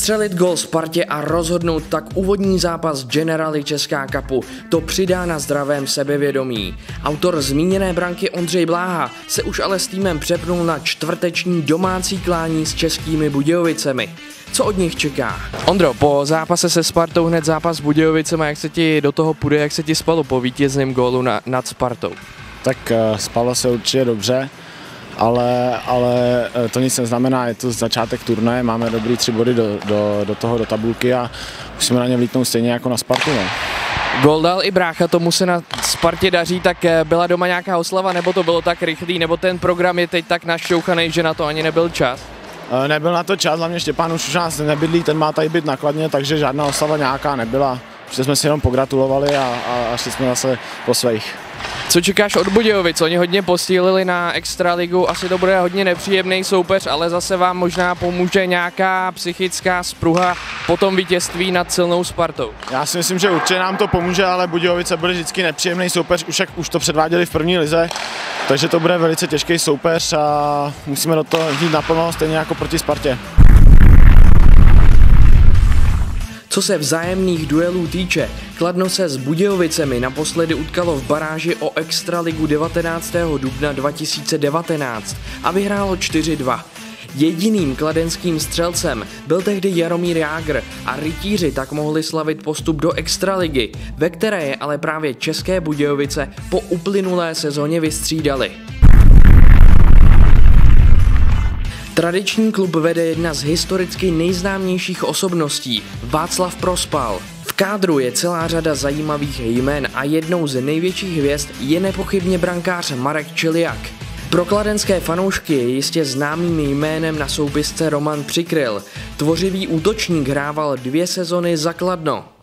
Vstřelit gól Spartě a rozhodnout tak úvodní zápas Generali Česká Cupu, to přidá na zdravém sebevědomí. Autor zmíněné branky Ondřej Bláha se už ale s týmem přepnul na čtvrteční domácí klání s Českými Budějovicemi. Co od nich čeká? Ondro, po zápase se Spartou hned zápas s Budějovicemi, jak se ti do toho půjde, jak se ti spalo po vítězném gólu nad Spartou? Tak spalo se určitě dobře, ale to nic neznamená, je to začátek turnaje, máme dobrý 3 body do tabulky a musíme na ně vlítnout stejně jako na Spartu. No. Gól dal i brácha, tomu se na Spartě daří, tak byla doma nějaká oslava, nebo to bylo tak rychlý, nebo ten program je teď tak našťouchaný, že na to ani nebyl čas? Nebyl na to čas, hlavně Štěpán už nás nebydlí, ten má tady být nakladně, takže žádná oslava nějaká nebyla. Že jsme si jenom pogratulovali a šli jsme zase po svých. Co čekáš od Budějovic? Oni hodně posílili na extraligu, asi to bude hodně nepříjemný soupeř, ale zase vám možná pomůže nějaká psychická spruha po tom vítězství nad silnou Spartou. Já si myslím, že určitě nám to pomůže, ale Budějovice bude vždycky nepříjemný soupeř, už to předváděli v první lize, takže to bude velice těžký soupeř a musíme do toho jít naplno, stejně jako proti Spartě. Co se vzájemných duelů týče, Kladno se s Budějovicemi naposledy utkalo v baráži o extraligu 19. dubna 2019 a vyhrálo 4-2. Jediným kladenským střelcem byl tehdy Jaromír Jágr a rytíři tak mohli slavit postup do extraligy, ve které je ale právě České Budějovice po uplynulé sezóně vystřídali. Tradiční klub vede jedna z historicky nejznámějších osobností, Václav Prospal. V kádru je celá řada zajímavých jmen a jednou z největších hvězd je nepochybně brankář Marek Čiliak. Pro kladenské fanoušky je jistě známým jménem na soupisce Roman Přikryl. Tvořivý útočník hrával 2 sezony za Kladno.